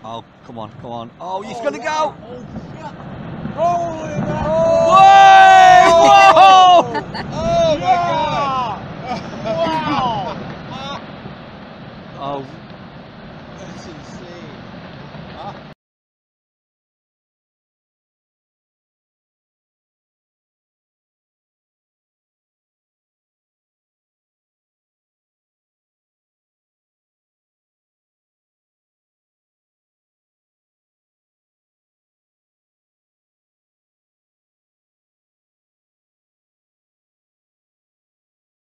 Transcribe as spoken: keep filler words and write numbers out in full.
Oh, come on, come on. Oh, he's oh, going to go. Oh, shit. Holy man.